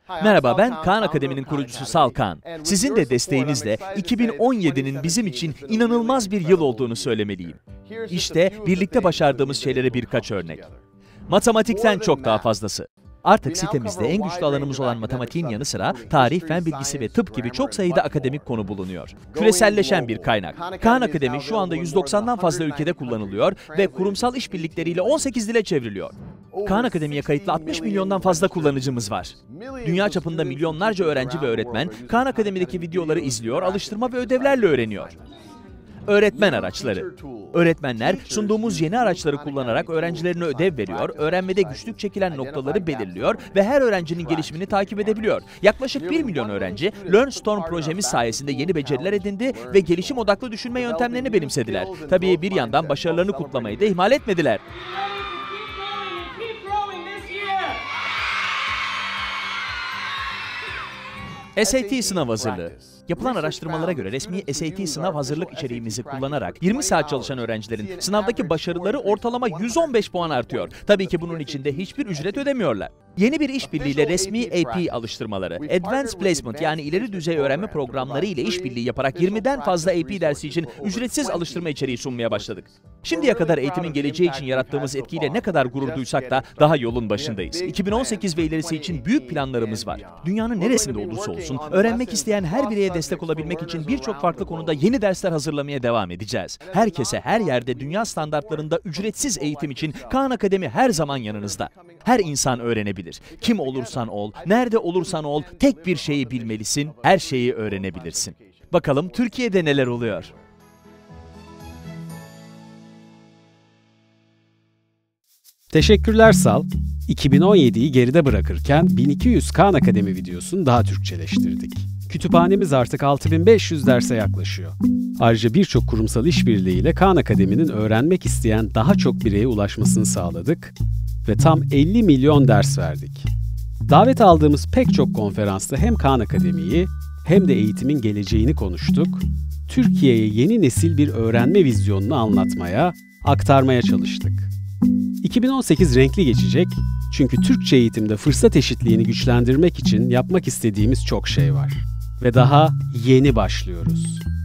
Merhaba, ben Khan Akademi'nin kurucusu Sal Khan. Sizin de desteğinizle 2017'nin bizim için inanılmaz bir yıl olduğunu söylemeliyim. İşte birlikte başardığımız şeylere birkaç örnek. Matematikten çok daha fazlası. Artık sitemizde en güçlü alanımız olan matematiğin yanı sıra tarih, fen bilgisi ve tıp gibi çok sayıda akademik konu bulunuyor. Küreselleşen bir kaynak. Khan Akademi şu anda 190'dan fazla ülkede kullanılıyor ve kurumsal işbirlikleriyle 18 dile çevriliyor. Khan Akademi'ye kayıtlı 60 milyondan fazla kullanıcımız var. Dünya çapında milyonlarca öğrenci ve öğretmen Khan Akademi'deki videoları izliyor, alıştırma ve ödevlerle öğreniyor. Öğretmen araçları. Öğretmenler sunduğumuz yeni araçları kullanarak öğrencilerine ödev veriyor, öğrenmede güçlük çekilen noktaları belirliyor ve her öğrencinin gelişimini takip edebiliyor. Yaklaşık 1 milyon öğrenci LearnStorm projemiz sayesinde yeni beceriler edindi ve gelişim odaklı düşünme yöntemlerini benimsediler. Tabii bir yandan başarılarını kutlamayı da ihmal etmediler. SAT sınav hazırlığı. Yapılan araştırmalara göre resmi SAT sınav hazırlık içeriğimizi kullanarak 20 saat çalışan öğrencilerin sınavdaki başarıları ortalama 115 puan artıyor. Tabii ki bunun için de hiçbir ücret ödemiyorlar. Yeni bir işbirliğiyle resmi AP alıştırmaları, Advanced Placement yani ileri düzey öğrenme programları ile işbirliği yaparak 20'den fazla AP dersi için ücretsiz alıştırma içeriği sunmaya başladık. Şimdiye kadar eğitimin geleceği için yarattığımız etkiyle ne kadar gurur duysak da daha yolun başındayız. 2018 ve ilerisi için büyük planlarımız var. Dünyanın neresinde olursa olsun, öğrenmek isteyen her bireye destek olabilmek için birçok farklı konuda yeni dersler hazırlamaya devam edeceğiz. Herkese, her yerde dünya standartlarında ücretsiz eğitim için Khan Akademi her zaman yanınızda. Her insan öğrenebilir. Kim olursan ol, nerede olursan ol, tek bir şeyi bilmelisin, her şeyi öğrenebilirsin. Bakalım Türkiye'de neler oluyor? Teşekkürler Sal. 2017'yi geride bırakırken 1200 Khan Akademi videosunu daha Türkçeleştirdik. Kütüphanemiz artık 6500 derse yaklaşıyor. Ayrıca birçok kurumsal işbirliğiyle Khan Akademi'nin öğrenmek isteyen daha çok bireye ulaşmasını sağladık ve tam 50 milyon ders verdik. Davet aldığımız pek çok konferansta hem Khan Akademi'yi hem de eğitimin geleceğini konuştuk. Türkiye'ye yeni nesil bir öğrenme vizyonunu anlatmaya, aktarmaya çalıştık. 2018 renkli geçecek çünkü Türkçe eğitimde fırsat eşitliğini güçlendirmek için yapmak istediğimiz çok şey var. Ve daha yeni başlıyoruz.